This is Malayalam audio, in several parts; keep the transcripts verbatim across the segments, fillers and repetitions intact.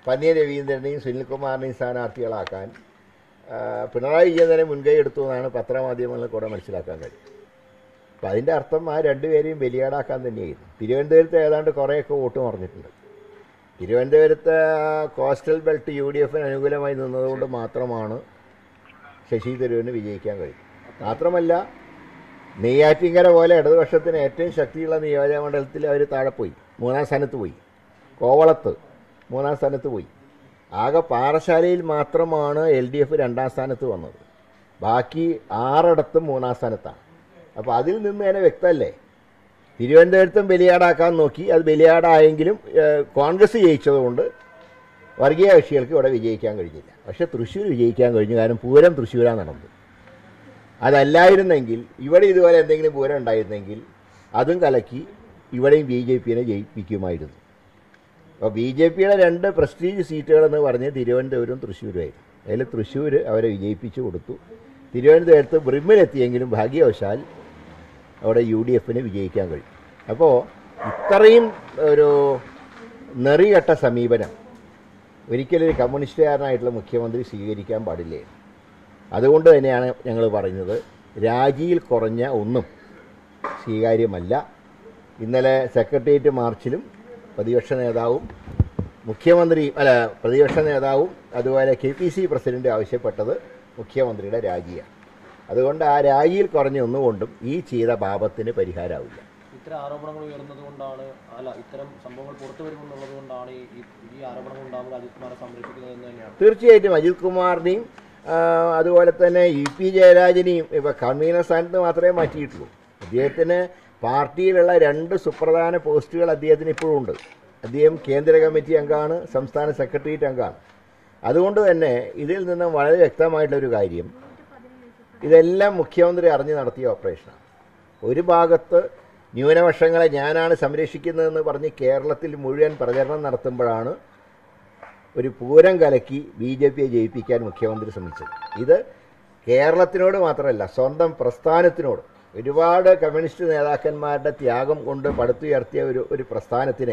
പന്നിയ രവീന്ദ്രനെയും സുനിൽകുമാറിനെയും സ്ഥാനാർത്ഥികളാക്കാൻ പിണറായി വിജയൻ തന്നെ മുൻകൈ എടുത്തു എന്നാണ് പത്രമാധ്യമങ്ങളിൽ കൂടെ മനസ്സിലാക്കാൻ കഴിയും. അപ്പം അതിൻ്റെ അർത്ഥം ആ രണ്ടുപേരെയും ബലിയാടാക്കാൻ തന്നെയായിരുന്നു. തിരുവനന്തപുരത്ത് ഏതാണ്ട് കുറേയൊക്കെ വോട്ട് മറിഞ്ഞിട്ടുണ്ട്. തിരുവനന്തപുരത്ത് കോസ്റ്റൽ ബെൽറ്റ് യു ഡി എഫിന് അനുകൂലമായി നിന്നതുകൊണ്ട് മാത്രമാണ് ശശി തരൂരിന് വിജയിക്കാൻ കഴിയും. മാത്രമല്ല, നെയ്യാറ്റിൻകര പോലെ ഇടതുപക്ഷത്തിന് ഏറ്റവും ശക്തിയുള്ള നിയോജകമണ്ഡലത്തിൽ അവർ താഴെ പോയി, മൂന്നാം സ്ഥാനത്ത് പോയി. കോവളത്ത് മൂന്നാം സ്ഥാനത്ത് പോയി. ആകെ പാറശാലയിൽ മാത്രമാണ് എൽ ഡി എഫ് രണ്ടാം സ്ഥാനത്ത് വന്നത്. ബാക്കി ആറിടത്തും മൂന്നാം സ്ഥാനത്താണ്. അപ്പോൾ അതിൽ നിന്ന് തന്നെ വ്യക്തമല്ലേ, തിരുവനന്തപുരത്തും ബലിയാടാക്കാൻ നോക്കി. അത് ബലിയാടായെങ്കിലും കോൺഗ്രസ് ജയിച്ചതുകൊണ്ട് വർഗീയ കക്ഷികൾക്ക് ഇവിടെ വിജയിക്കാൻ കഴിഞ്ഞില്ല. പക്ഷെ തൃശ്ശൂർ വിജയിക്കാൻ കഴിഞ്ഞു. കാരണം പൂരം തൃശ്ശൂരാണ് നടന്നത്. അതല്ലായിരുന്നെങ്കിൽ, ഇവിടെ ഇതുപോലെ എന്തെങ്കിലും പൂരം ഉണ്ടായിരുന്നെങ്കിൽ അതും കലക്കി ഇവിടെയും ബി ജെ പിയെ ജയിപ്പിക്കുമായിരുന്നു. അപ്പോൾ ബി ജെ പിയുടെ രണ്ട് പ്രസ്റ്റീജ് സീറ്റുകളെന്ന് പറഞ്ഞ് തിരുവനന്തപുരവും തൃശ്ശൂരുമായിരുന്നു. അതിൽ തൃശ്ശൂർ അവരെ വിജയിപ്പിച്ചു കൊടുത്തു. തിരുവനന്തപുരത്ത് ബ്രിമ്മിലെത്തിയെങ്കിലും ഭാഗ്യവശാൽ അവിടെ യു ഡി എഫിന് വിജയിക്കാൻ കഴിയും. അപ്പോൾ ഇത്രയും ഒരു നെറികെട്ട സമീപനം ഒരിക്കലും ഒരു കമ്മ്യൂണിസ്റ്റുകാരനായിട്ടുള്ള മുഖ്യമന്ത്രി സ്വീകരിക്കാൻ പാടില്ലേ. അതുകൊണ്ട് തന്നെയാണ് ഞങ്ങൾ പറയുന്നത്, രാജിയിൽ കുറഞ്ഞ ഒന്നും സ്വീകാര്യമല്ല. ഇന്നലെ സെക്രട്ടേറിയറ്റ് മാർച്ചിലും പ്രതിപക്ഷ നേതാവും മുഖ്യമന്ത്രി അല്ല പ്രതിപക്ഷ നേതാവും അതുപോലെ കെ പി സി പ്രസിഡന്റ് ആവശ്യപ്പെട്ടത് മുഖ്യമന്ത്രിയുടെ രാജിയാണ്. അതുകൊണ്ട് ആ രാജിയിൽ കുറഞ്ഞ ഒന്നുകൊണ്ടും ഈ ചെയ്ത പാപത്തിന് പരിഹാരമാവില്ല. ഇത്തരം ആരോപണങ്ങൾ ഉയർന്നത് കൊണ്ടാണ് അല്ല ഇത്തരം സംഭവങ്ങൾ പുറത്തു വരുമെന്നുള്ളത് കൊണ്ടാണ് ഈ ആരോപണങ്ങൾ ഉണ്ടാകുമ്പോൾ അജിത് കുമാറെ സംരക്ഷിക്കുന്നത് എന്ന് തന്നെയാണ്. തീർച്ചയായിട്ടും അജിത് കുമാറിനെയും അതുപോലെ തന്നെ ഇ പി ജയരാജനെയും ഇപ്പോൾ കൺവീനർ സ്ഥാനത്ത് മാത്രമേ മാറ്റിയിട്ടുള്ളൂ. അദ്ദേഹത്തിന് പാർട്ടിയിലുള്ള രണ്ട് സുപ്രധാന പോസ്റ്റുകൾ അദ്ദേഹത്തിന് ഇപ്പോഴും ഉണ്ട്. അദ്ദേഹം കേന്ദ്ര കമ്മിറ്റി അംഗമാണ്, സംസ്ഥാന സെക്രട്ടേറിയറ്റ് അംഗമാണ്. അതുകൊണ്ട് തന്നെ ഇതിൽ നിന്ന് വളരെ വ്യക്തമായിട്ടുള്ളൊരു കാര്യം, ഇതെല്ലാം മുഖ്യമന്ത്രി അറിഞ്ഞ് നടത്തിയ ഓപ്പറേഷനാണ്. ഒരു ഭാഗത്ത് ന്യൂനപക്ഷങ്ങളെ ഞാനാണ് സംരക്ഷിക്കുന്നതെന്ന് പറഞ്ഞ് കേരളത്തിൽ മുഴുവൻ പ്രചരണം നടത്തുമ്പോഴാണ് ഒരു പൂരം കലക്കി ബി ജെ പിയെ ജയിപ്പിക്കാൻ മുഖ്യമന്ത്രി ശ്രമിച്ചത്. ഇത് കേരളത്തിനോട് മാത്രമല്ല, സ്വന്തം പ്രസ്ഥാനത്തിനോട്, ഒരുപാട് കമ്മ്യൂണിസ്റ്റ് നേതാക്കന്മാരുടെ ത്യാഗം കൊണ്ട് പടുത്തുയർത്തിയ ഒരു ഒരു പ്രസ്ഥാനത്തിനെ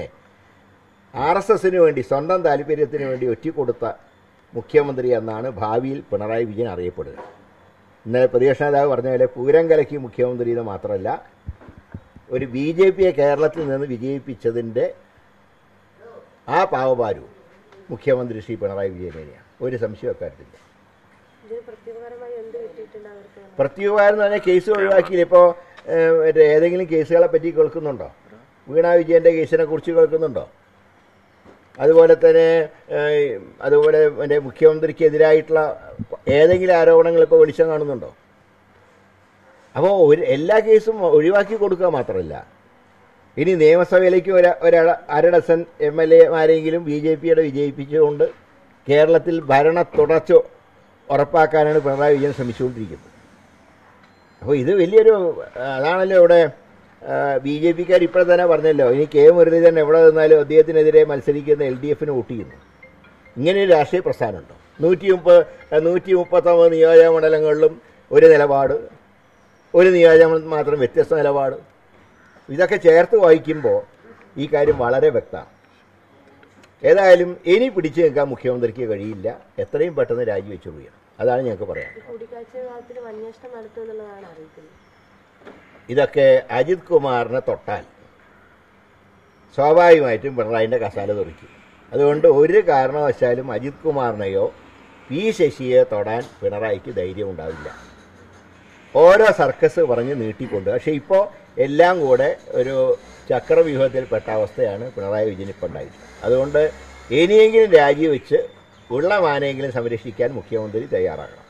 ആർ എസ് എസിന് വേണ്ടി സ്വന്തം താല്പര്യത്തിന് വേണ്ടി ഒറ്റിക്കൊടുത്ത മുഖ്യമന്ത്രി എന്നാണ് ഭാവിയിൽ പിണറായി വിജയൻ അറിയപ്പെടുക. ഇന്നലെ പ്രതിപക്ഷ നേതാവ് പറഞ്ഞ പോലെ പൂരം കലക്കി മുഖ്യമന്ത്രി എന്ന് മാത്രമല്ല, ഒരു ബി ജെ പിയെ കേരളത്തിൽ നിന്ന് വിജയിപ്പിച്ചതിൻ്റെ ആ പാവഭാരവും മുഖ്യമന്ത്രി ശ്രീ പിണറായി വിജയൻ തന്നെയാണ്. ഒരു സംശയം അക്കാര്യത്തില്ല. പ്രത്യുപകാരം എന്ന് പറഞ്ഞാൽ കേസ് ഒഴിവാക്കിയില്ല. ഇപ്പോൾ മറ്റേ ഏതെങ്കിലും കേസുകളെ പറ്റി കേൾക്കുന്നുണ്ടോ? വീണ വിജയൻ്റെ കേസിനെ കുറിച്ച് കേൾക്കുന്നുണ്ടോ? അതുപോലെ തന്നെ അതുപോലെ എൻ്റെ മുഖ്യമന്ത്രിക്കെതിരായിട്ടുള്ള ഏതെങ്കിലും ആരോപണങ്ങൾ ഇപ്പോൾ വെളിച്ചം കാണുന്നുണ്ടോ? അപ്പോൾ ഒരു എല്ലാ കേസും ഒഴിവാക്കി കൊടുക്കുക മാത്രമല്ല, ഇനി നിയമസഭയിലേക്ക് ഒരു ഒരു അര ഡസൻ എം എൽ എമാരെങ്കിലും ബി ജെ പിയുടെ വിജയിപ്പിച്ചുകൊണ്ട് കേരളത്തിൽ ഭരണ തുടർച്ച ഉറപ്പാക്കാനാണ് പിണറായി വിജയൻ ശ്രമിച്ചുകൊണ്ടിരിക്കുന്നത്. അപ്പോൾ ഇത് വലിയൊരു അതാണല്ലോ ഇവിടെ ബി ജെ പിക്കാർ ഇപ്പോൾ തന്നെ പറഞ്ഞല്ലോ, ഇനി കെ മുരളീധരൻ എവിടെ നിന്നാലും അദ്ദേഹത്തിനെതിരെ മത്സരിക്കുന്ന എൽ ഡി എഫിന് വോട്ട് ചെയ്യുന്നു. ഇങ്ങനെയൊരു രാഷ്ട്രീയ പ്രസ്ഥാനമുണ്ടോ? നൂറ്റി മുപ്പത് നൂറ്റി മുപ്പത്തൊമ്പത് നിയോജക മണ്ഡലങ്ങളിലും ഒരു നിലപാട്, ഒരു നിയോജകം മാത്രം വ്യത്യസ്ത നിലപാട്. ഇതൊക്കെ ചേർത്ത് വായിക്കുമ്പോൾ ഈ കാര്യം വളരെ വ്യക്തമാണ്. ഏതായാലും ഇനി പിടിച്ചു നിൽക്കാൻ മുഖ്യമന്ത്രിക്ക് കഴിയില്ല. എത്രയും പെട്ടെന്ന് രാജിവെച്ചുകൊള്ളുകയാണ്. അതാണ് ഞങ്ങൾക്ക് പറയാം. ഇതൊക്കെ അജിത് കുമാറിനെ തൊട്ടാൽ സ്വാഭാവികമായിട്ടും പിണറായിൻ്റെ കസാല തെറിക്കും. അതുകൊണ്ട് ഒരു കാരണവശാലും അജിത് കുമാറിനെയോ പി ശശിയെ തൊടാൻ പിണറായിക്ക് ധൈര്യം ഉണ്ടാവില്ല. ഓരോ സർക്കസ് പറഞ്ഞ് നീട്ടിക്കൊണ്ട്, പക്ഷേ ഇപ്പോൾ എല്ലാം കൂടെ ഒരു ചക്രവ്യൂഹത്തിൽപ്പെട്ട അവസ്ഥയാണ് പിണറായി വിജയൻ ഇപ്പോൾ ഉണ്ടായിട്ടുള്ളത്. അതുകൊണ്ട് ഇനിയെങ്കിലും രാജിവെച്ച് ഉള്ള മാനെയെങ്കിലും സംരക്ഷിക്കാൻ മുഖ്യമന്ത്രി തയ്യാറാകണം.